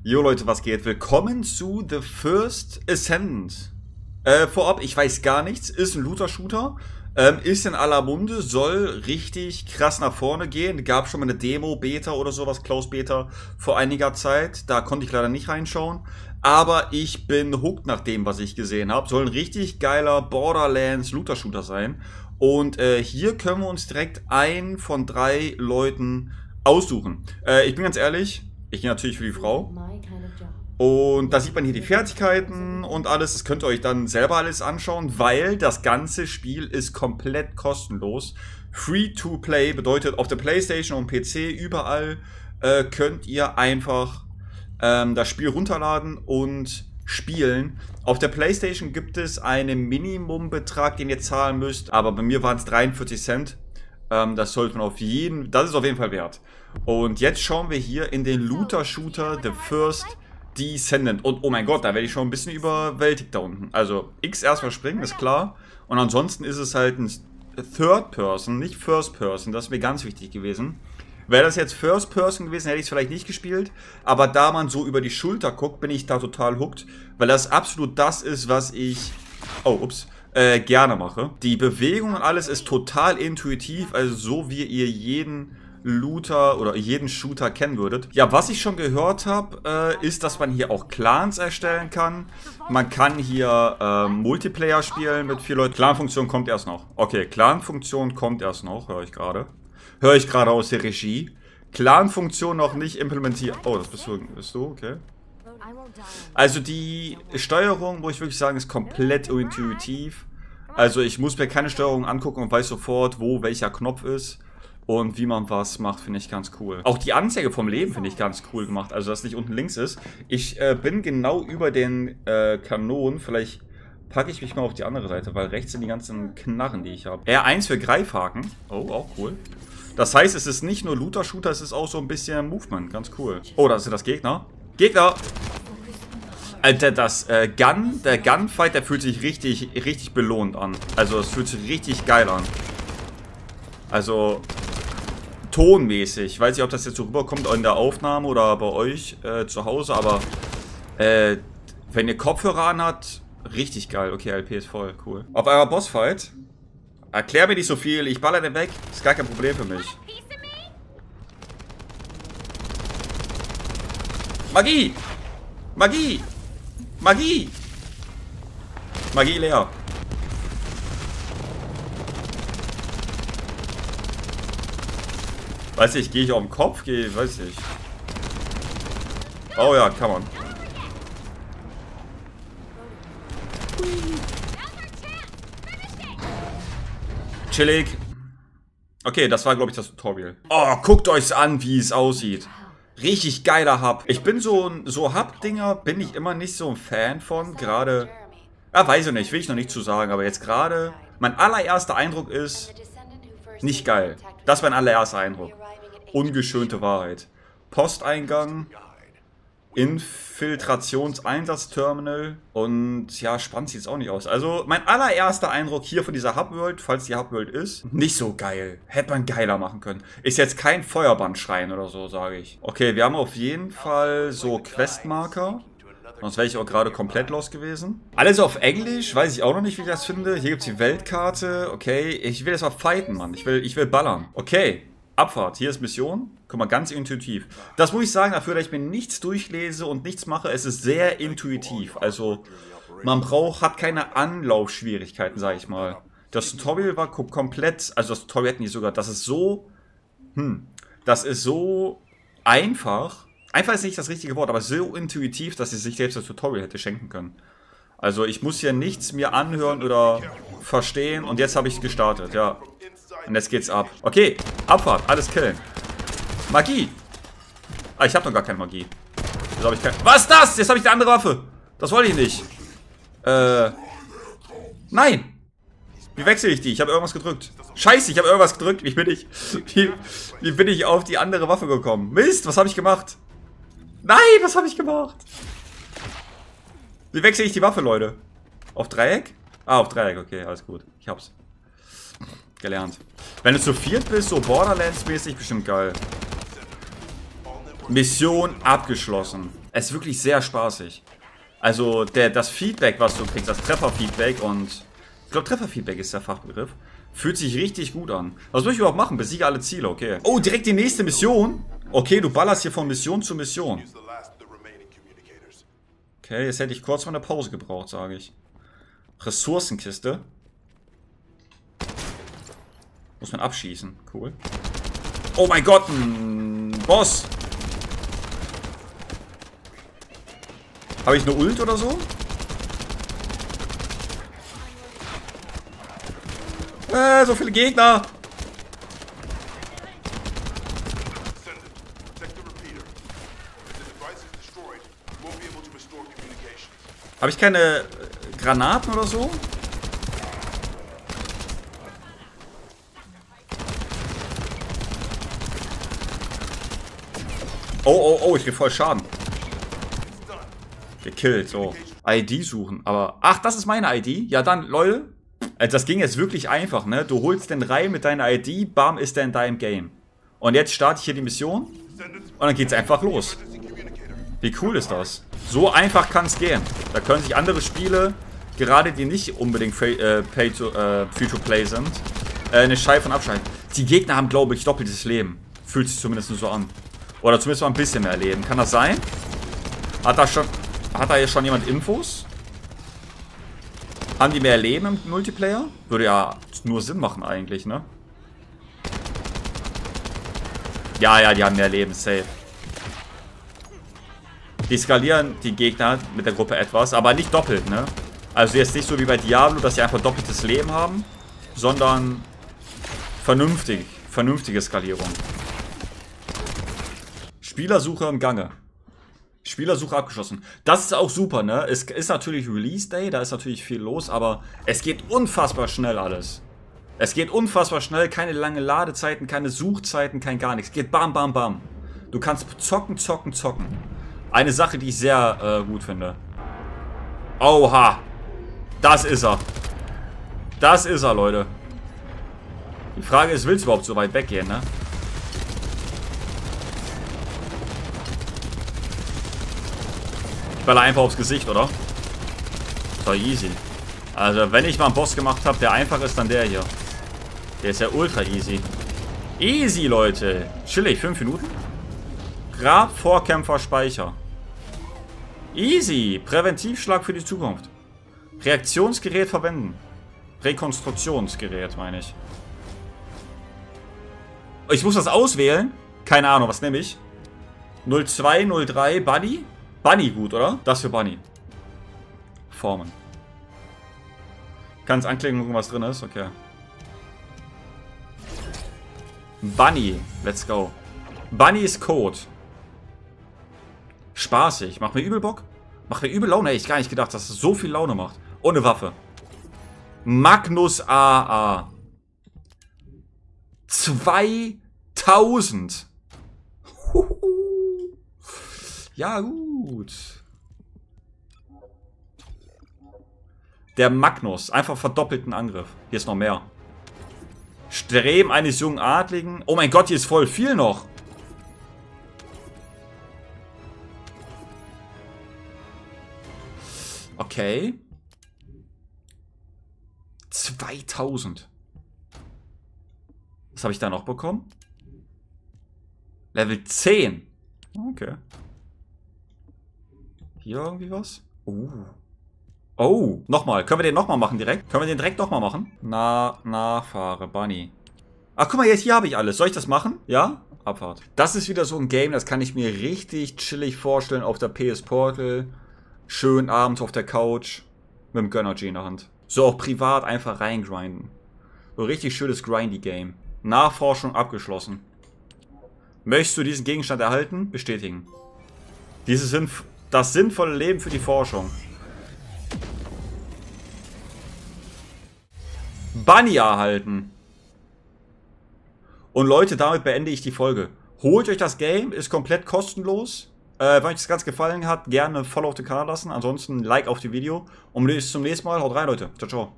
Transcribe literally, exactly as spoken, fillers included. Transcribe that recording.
Jo Leute, was geht? Willkommen zu The First Ascendant. Äh, vorab, ich weiß gar nichts, ist ein Looter-Shooter, ähm, ist in aller Munde, soll richtig krass nach vorne gehen. Gab schon mal eine Demo, Beta oder sowas, Close Beta vor einiger Zeit. Da konnte ich leider nicht reinschauen. Aber ich bin hooked nach dem, was ich gesehen habe. Soll ein richtig geiler Borderlands Looter-Shooter sein. Und äh, hier können wir uns direkt einen von drei Leuten aussuchen. Äh, ich bin ganz ehrlich, ich gehe natürlich für die Frau. Und da sieht man hier die Fertigkeiten und alles. Das könnt ihr euch dann selber alles anschauen, weil das ganze Spiel ist komplett kostenlos. Free to play bedeutet, auf der PlayStation und P C überall äh, könnt ihr einfach ähm, das Spiel runterladen und spielen. Auf der PlayStation gibt es einen Minimumbetrag, den ihr zahlen müsst, aber bei mir waren es dreiundvierzig Cent. Ähm, das sollte man auf jeden, das ist auf jeden Fall wert. Und jetzt schauen wir hier in den Looter-Shooter The First Descendant. Und oh mein Gott, da werde ich schon ein bisschen überwältigt da unten. Also X erstmal springen, ist klar. Und ansonsten ist es halt ein Third Person, nicht First Person. Das wäre ganz wichtig gewesen. Wäre das jetzt First Person gewesen, hätte ich es vielleicht nicht gespielt. Aber da man so über die Schulter guckt, bin ich da total hooked. Weil das absolut das ist, was ich... Oh, ups. Äh, gerne mache. Die Bewegung und alles ist total intuitiv. Also so wie ihr jeden Looter oder jeden Shooter kennen würdet. Ja, was ich schon gehört habe, äh, ist, dass man hier auch Clans erstellen kann. Man kann hier äh, Multiplayer spielen mit vier Leuten. Clan-Funktion kommt erst noch. Okay, Clan-Funktion kommt erst noch, höre ich gerade. Höre ich gerade aus der Regie. Clan-Funktion noch nicht implementiert. Oh, das bist du, bist du, okay. Also die Steuerung, muss ich wirklich sagen, ist komplett intuitiv. Also ich muss mir keine Steuerung angucken und weiß sofort, wo welcher Knopf ist. Und wie man was macht, finde ich ganz cool. Auch die Anzeige vom Leben finde ich ganz cool gemacht. Also, dass nicht unten links ist. Ich äh, bin genau über den äh, Kanonen. Vielleicht packe ich mich mal auf die andere Seite, weil rechts sind die ganzen Knarren, die ich habe. R eins für Greifhaken. Oh, auch cool. Das heißt, es ist nicht nur Looter-Shooter, es ist auch so ein bisschen Movement. Ganz cool. Oh, da sind das Gegner. Gegner! Alter, das äh, Gun, der Gunfight, der fühlt sich richtig, richtig belohnt an. Also, es fühlt sich richtig geil an. Also... tonmäßig. Ich weiß nicht, ob das jetzt so rüberkommt in der Aufnahme oder bei euch äh, zu Hause, aber äh, wenn ihr Kopfhörer an habt, richtig geil. Okay, L P ist voll, cool. Auf einmal Bossfight. Erklär mir nicht so viel, ich baller den weg. Ist gar kein Problem für mich. Magie! Magie! Magie! Magie leer. Weiß ich, gehe ich auf den Kopf? Gehe, weiß ich. Oh ja, kann man. Chillig. Okay, das war, glaube ich, das Tutorial. Oh, guckt euch's an, wie es aussieht. Richtig geiler Hub. Ich bin so, so Hub-Dinger, bin ich immer nicht so ein Fan von. Gerade, ja, weiß ich nicht, will ich noch nicht zu sagen, aber jetzt gerade, mein allererster Eindruck ist, nicht geil. Das war mein allererster Eindruck. Ungeschönte Wahrheit. Posteingang, Infiltrationseinsatzterminal und ja, spannend sieht es auch nicht aus. Also mein allererster Eindruck hier von dieser Hubworld, falls die Hubworld ist, nicht so geil. Hätte man geiler machen können. Ist jetzt kein Feuerbandschrein oder so, sage ich. Okay, wir haben auf jeden Fall so Questmarker. Sonst wäre ich auch gerade komplett los gewesen. Alles auf Englisch, weiß ich auch noch nicht, wie ich das finde. Hier gibt es die Weltkarte. Okay, ich will jetzt mal fighten, Mann. Ich will, ich will ballern. Okay, Abfahrt. Hier ist Mission. Guck mal, ganz intuitiv. Das muss ich sagen, dafür, dass ich mir nichts durchlese und nichts mache, es ist sehr intuitiv. Also, man braucht, hat keine Anlaufschwierigkeiten, sage ich mal. Das Tutorial war komplett, also das Tutorial hatten die sogar, das ist so, hm, das ist so einfach. Einfach ist nicht das richtige Wort, aber so intuitiv, dass sie sich selbst das Tutorial hätte schenken können. Also ich muss hier nichts mir anhören oder verstehen und jetzt habe ich gestartet, ja. Und jetzt geht's ab. Okay, Abfahrt, alles killen. Magie. Ah, ich habe noch gar keine Magie. Jetzt habe ich kein... Was ist das? Jetzt habe ich die andere Waffe. Das wollte ich nicht. Äh... Nein. Wie wechsle ich die? Ich habe irgendwas gedrückt. Scheiße, ich habe irgendwas gedrückt. Wie bin ich... Wie, wie bin ich auf die andere Waffe gekommen? Mist, was habe ich gemacht? Nein, was habe ich gemacht? Wie wechsle ich die Waffe, Leute? Auf Dreieck? Ah, auf Dreieck, okay, alles gut. Ich hab's gelernt. Wenn du zu viert bist, so Borderlands-mäßig, bestimmt geil. Mission abgeschlossen. Es ist wirklich sehr spaßig. Also der, das Feedback, was du kriegst, das Trefferfeedback und ich glaube Trefferfeedback ist der Fachbegriff, fühlt sich richtig gut an. Was muss ich überhaupt machen? Besiege alle Ziele, okay. Oh, direkt die nächste Mission? Okay, du ballerst hier von Mission zu Mission. Okay, jetzt hätte ich kurz mal eine Pause gebraucht, sage ich. Ressourcenkiste. Muss man abschießen. Cool. Oh mein Gott, ein Boss. Habe ich eine Ult oder so? Äh, so viele Gegner. Habe ich keine Granaten oder so? Oh, oh, oh, ich krieg voll Schaden. Gekillt, so. I D suchen, aber... Ach, das ist meine I D? Ja dann, Leute. Also das ging jetzt wirklich einfach, ne? Du holst den rein mit deiner I D, bam, ist der in deinem Game. Und jetzt starte ich hier die Mission. Und dann geht's einfach los. Wie cool ist das? So einfach kann es gehen. Da können sich andere Spiele, gerade die nicht unbedingt äh, pay to, äh, free to play sind, äh, eine Scheibe von abschalten. Die Gegner haben, glaube ich, doppeltes Leben. Fühlt sich zumindest nur so an. Oder zumindest mal ein bisschen mehr Leben. Kann das sein? Hat da schon, hat da hier schon jemand Infos? Haben die mehr Leben im Multiplayer? Würde ja nur Sinn machen eigentlich, ne? Ja, ja, die haben mehr Leben, safe. Die skalieren die Gegner mit der Gruppe etwas, aber nicht doppelt, ne? Also jetzt nicht so wie bei Diablo, dass sie einfach doppeltes Leben haben, sondern vernünftig, vernünftige Skalierung. Spielersuche im Gange. Spielersuche abgeschlossen. Das ist auch super, ne? Es ist natürlich Release Day, da ist natürlich viel los, aber es geht unfassbar schnell alles. Es geht unfassbar schnell, keine lange Ladezeiten, keine Suchzeiten, kein gar nichts. Geht bam, bam, bam. Du kannst zocken, zocken, zocken. Eine Sache, die ich sehr äh, gut finde. Oha. Das ist er. Das ist er, Leute. Die Frage ist, willst du überhaupt so weit weggehen, ne? Ich baller einfach aufs Gesicht, oder? So easy. Also, wenn ich mal einen Boss gemacht habe, der einfach ist, dann der hier. Der ist ja ultra easy. Easy, Leute. Chillig, fünf Minuten. Grab, Vorkämpfer, Speicher. Easy. Präventivschlag für die Zukunft. Reaktionsgerät verwenden. Rekonstruktionsgerät, meine ich. Ich muss das auswählen. Keine Ahnung, was nehme ich? null zwei null drei Bunny? Bunny gut, oder? Das für Bunny. Formen. Kann es anklicken, gucken, was drin ist? Okay. Bunny. Let's go. Bunny ist Code. Spaßig. Macht mir übel Bock. Macht mir übel Laune. Hätte ich gar nicht gedacht, dass es so viel Laune macht. Ohne Waffe. Magnus A A. zweitausend. Ja, gut. Der Magnus. Einfach verdoppelten Angriff. Hier ist noch mehr. Streben eines jungen Adligen. Oh mein Gott, hier ist voll viel noch. Okay. zweitausend. Was habe ich da noch bekommen? Level zehn. Okay. Hier irgendwie was? Oh. Oh, nochmal. Können wir den nochmal machen direkt? Können wir den direkt nochmal machen? Na, Nachfahre, Bunny. Ach, guck mal, jetzt hier habe ich alles. Soll ich das machen? Ja? Abfahrt. Das ist wieder so ein Game, das kann ich mir richtig chillig vorstellen auf der P S Portal. Schön abends auf der Couch. Mit dem Gönnergy in der Hand. So auch privat einfach reingrinden. So richtig schönes Grindy-Game. Nachforschung abgeschlossen. Möchtest du diesen Gegenstand erhalten? Bestätigen. Dieses Sinnf- das sinnvolle Leben für die Forschung. Bunny erhalten. Und Leute, damit beende ich die Folge. Holt euch das Game, ist komplett kostenlos. Äh, wenn euch das ganz gefallen hat, gerne ein Follow auf den Kanal lassen. Ansonsten ein Like auf die Video. Und bis zum nächsten Mal. Haut rein, Leute. Ciao, ciao.